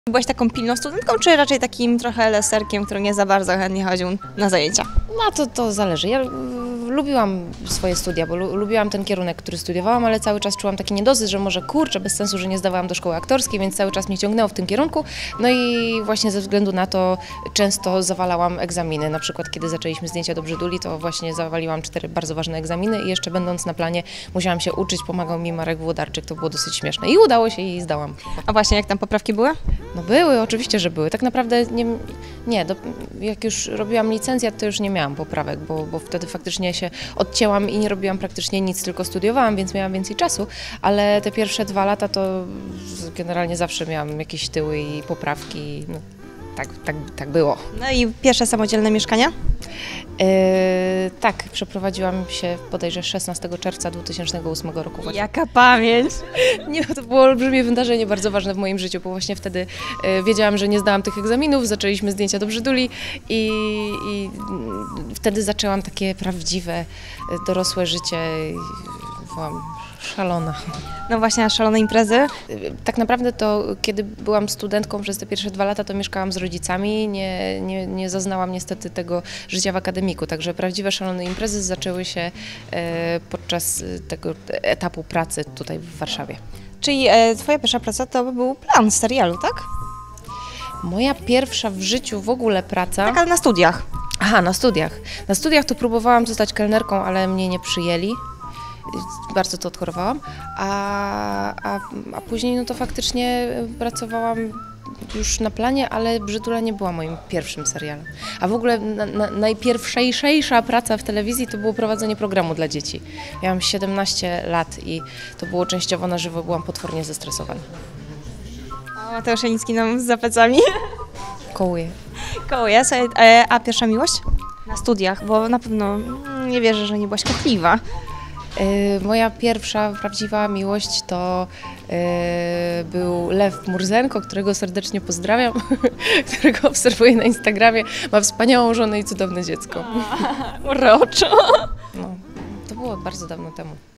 Byłaś taką pilną studentką, czy raczej takim trochę leserkiem, który nie za bardzo chętnie chodził na zajęcia? No to zależy. Ja lubiłam swoje studia, bo lubiłam ten kierunek, który studiowałam, ale cały czas czułam taki niedosyt, że może kurczę, bez sensu, że nie zdawałam do szkoły aktorskiej, więc cały czas mnie ciągnęło w tym kierunku. No i właśnie ze względu na to często zawalałam egzaminy. Na przykład kiedy zaczęliśmy zdjęcia do Brzyduli, to właśnie zawaliłam 4 bardzo ważne egzaminy i jeszcze będąc na planie musiałam się uczyć, pomagał mi Marek Włodarczyk, to było dosyć śmieszne. I udało się i zdałam. A właśnie, jak tam poprawki były? No były, oczywiście, że były. Tak naprawdę jak już robiłam licencjat, to już nie miałam poprawek, bo wtedy faktycznie się odcięłam i nie robiłam praktycznie nic, tylko studiowałam, więc miałam więcej czasu, ale te pierwsze 2 lata to generalnie zawsze miałam jakieś tyły i poprawki. No, tak było. No i pierwsze samodzielne mieszkanie? Tak, przeprowadziłam się bodajże 16 czerwca 2008 roku. Właśnie. Jaka pamięć! Nie, to było olbrzymie wydarzenie, bardzo ważne w moim życiu, bo właśnie wtedy wiedziałam, że nie zdałam tych egzaminów, zaczęliśmy zdjęcia do Brzyduli i wtedy zaczęłam takie prawdziwe, dorosłe życie. Byłam szalona. No właśnie, a szalone imprezy? Tak naprawdę to, kiedy byłam studentką przez te pierwsze 2 lata, to mieszkałam z rodzicami, nie zaznałam niestety tego życia w akademiku, także prawdziwe szalone imprezy zaczęły się podczas tego etapu pracy tutaj w Warszawie. Czyli twoja pierwsza praca to był plan serialu, tak? Moja pierwsza w życiu w ogóle praca... Tak, ale na studiach. Aha, na studiach. Na studiach to próbowałam zostać kelnerką, ale mnie nie przyjęli. Bardzo to odchorowałam, a później no to faktycznie pracowałam już na planie, ale Brzydula nie była moim pierwszym serialem. A w ogóle najpierwszejsza praca w telewizji to było prowadzenie programu dla dzieci. Miałam 17 lat i to było częściowo na żywo, byłam potwornie zestresowana. A Mateusz Janicki nam z zaplecami. Kołuję. Kołuje. A pierwsza miłość? Na studiach, bo na pewno nie wierzę, że nie byłaś kotliwa. Moja pierwsza prawdziwa miłość to był Lew Murzenko, którego serdecznie pozdrawiam, którego obserwuję na Instagramie. Ma wspaniałą żonę i cudowne dziecko. Uroczo. No, to było bardzo dawno temu.